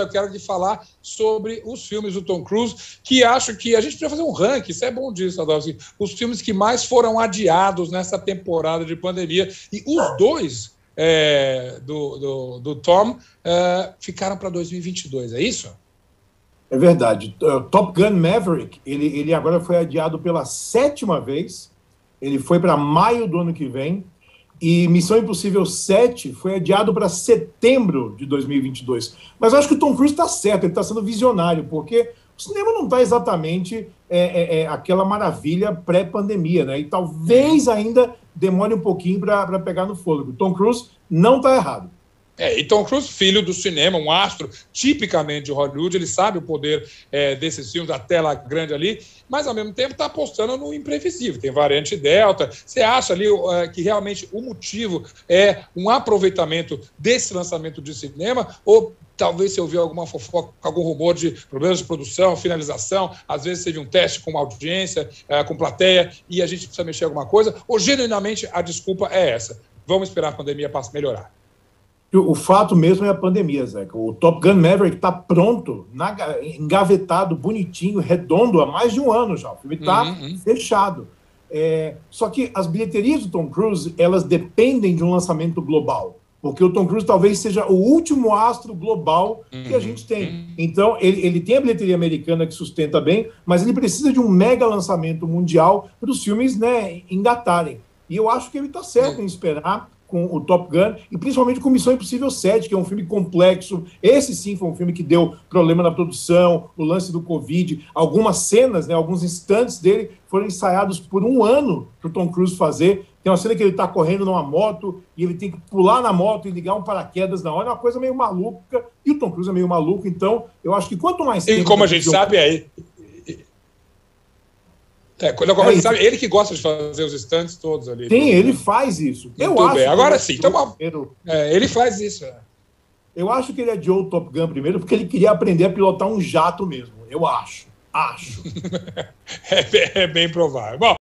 eu quero lhe falar sobre os filmes do Tom Cruise, que acho que a gente precisa fazer um ranking, isso é bom disso, Adolfo, os filmes que mais foram adiados nessa temporada de pandemia. E os dois do Tom ficaram para 2022, é isso? É verdade. Top Gun Maverick, ele agora foi adiado pela 7ª vez, ele foi para maio do ano que vem, e Missão Impossível 7 foi adiado para setembro de 2022. Mas eu acho que o Tom Cruise está certo, ele está sendo visionário, porque o cinema não está exatamente aquela maravilha pré-pandemia, né? E talvez ainda demore um pouquinho para pegar no fôlego. Tom Cruise não está errado. E Tom Cruise, filho do cinema, um astro tipicamente de Hollywood, ele sabe o poder desses filmes, da tela grande ali, mas ao mesmo tempo está apostando no imprevisível. Tem variante Delta. Você acha ali que realmente o motivo é um aproveitamento desse lançamento de cinema, ou talvez você ouviu alguma fofoca, algum rumor de problemas de produção, finalização, às vezes teve um teste com audiência, com plateia, e a gente precisa mexer em alguma coisa, ou genuinamente a desculpa é essa? Vamos esperar a pandemia melhorar. O fato mesmo é a pandemia, Zeca. O Top Gun Maverick está pronto, engavetado, bonitinho, redondo, há mais de um ano já. O filme está fechado. Só que as bilheterias do Tom Cruise, elas dependem de um lançamento global. Porque o Tom Cruise talvez seja o último astro global que a gente tem. Então, ele tem a bilheteria americana que sustenta bem, mas ele precisa de um mega lançamento mundial para os filmes, né, engatarem. E eu acho que ele está certo em esperar com o Top Gun, e principalmente com Missão Impossível 7, que é um filme complexo. Esse sim foi um filme que deu problema na produção, o lance do Covid. Algumas cenas, né, alguns instantes dele foram ensaiados por um ano para o Tom Cruise fazer. Tem uma cena que ele está correndo numa moto e ele tem que pular na moto e ligar um paraquedas na hora. É uma coisa meio maluca, e o Tom Cruise é meio maluco, então eu acho que quanto mais tempo... E como a gente sabe, sabe, ele que gosta de fazer os stunts todos ali. Sim, ele faz isso. Muito bem. Agora sim. Então, ele faz isso. Eu acho que ele adiou o Top Gun primeiro porque ele queria aprender a pilotar um jato mesmo. Eu acho. É bem provável. Bom,